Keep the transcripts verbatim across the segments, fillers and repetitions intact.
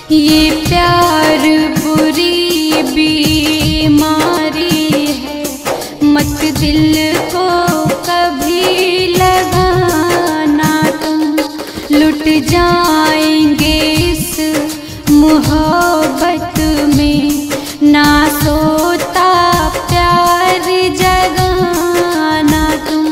ये प्यार बुरी बीमारी है, मत दिल को कभी लगाना तुम, लुट जाएंगे इस मोहब्बत में, ना सोता प्यार जगाना तुम।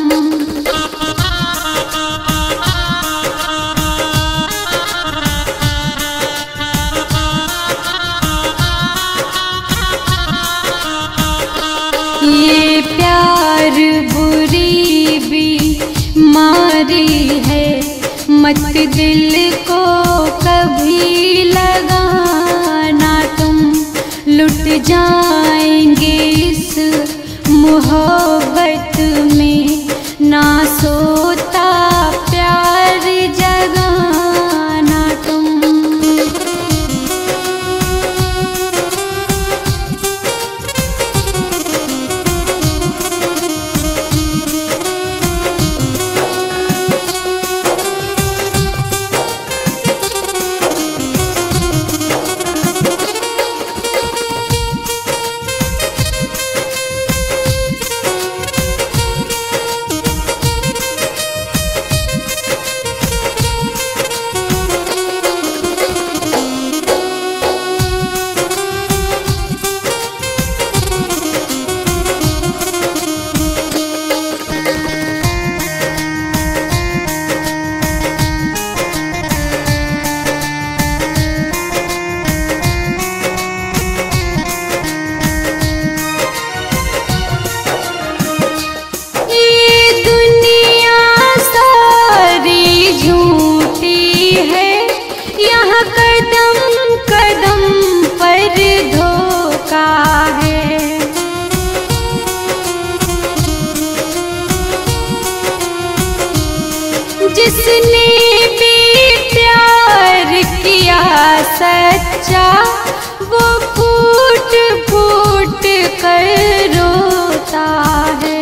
ये प्यार बुरी बीमारी है, मत दिल को कभी लगाना तुम, लुट जाएंगे इस मोहब्बत में, ना सोता प्यार जगाना तुम। कदम कदम पर धोखा है, जिसने भी प्यार किया सच्चा, वो फूट फूट कर रोता है।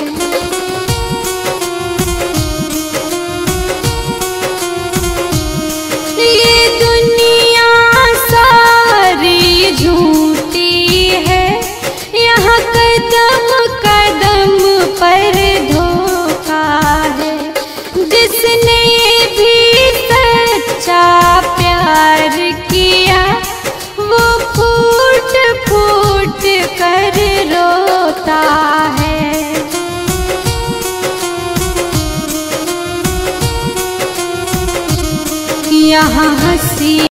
झूठी है, यहाँ कदम कदम पर धोखा है, जिसने भी सच्चा प्यार किया, वो फूट फूट कर रोता है। यहाँ हंसी